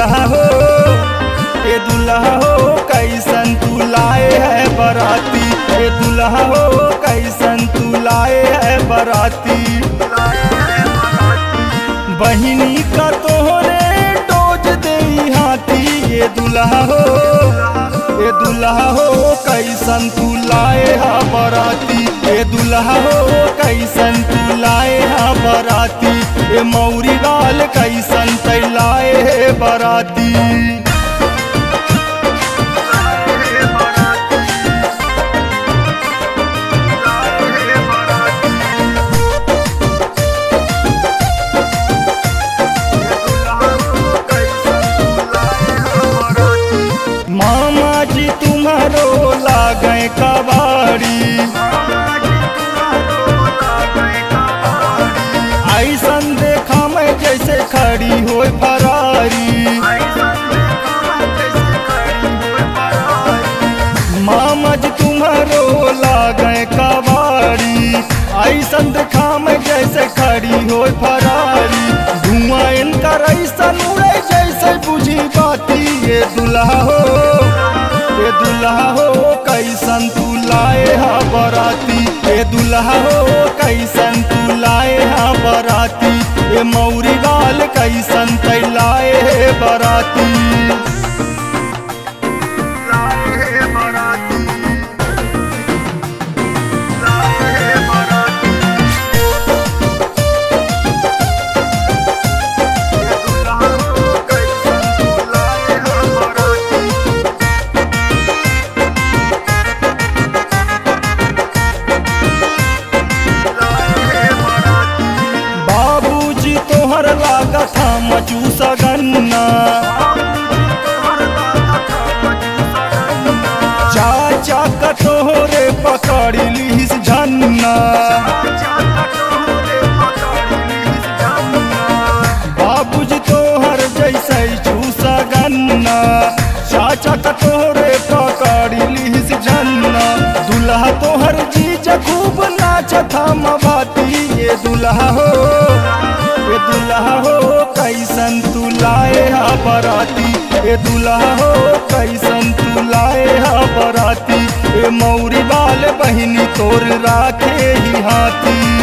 दुल्हा हो, ये दुल्हा हो कैसन तू लाए है बराती, ये दुल्हा हो कैसन तू लाए है बराती। बहिनी का तोहरे डोज दे हाथी, ये दुल्हा हो, ये दुल्हा हो कैसन तू लाए है बराती, ये दुल्हा हो कैसन तू लाए है बराती, ये मौरी गाल कैसन तैलाए है बराती। मामा जी तुम्हारो लागे कबाड़ी, ऐसन देखा मैं जैसे खड़ी हो फरारी। मामा जी तुम्हारो लागे कबाड़ी, ऐसन देखा मैं जैसे खड़ी हो फरारी। धुआं इनका ऐसन उड़े जैसे बुझी बाती, ये दुल्हा हो, ये दुल्हा हो कैसन तू लाए हा बराती, ये दुल्हा हो कैसन तू लाए हा बराती, ये मौरी गाल कैसन तैलाए है बराती। लागा था मचूसा गन्ना, चाचा का तोहरे पकड़ी लीस झन्ना। बाबूजी तोहर जैसे चूसा गन्ना, चाचा का तोहरे पकड़ी लीस झन्ना। दुल्हा तोहर जीजा खूब नाचा था मबाती, ये दुल्हा हो, ये दुल्हा हो कैसन तू लाए हा बराती, ये दुल्हा हो कैसन तू लाए हा बराती, ये मौरी बाल बहिनी तोर राखे ही हाथी।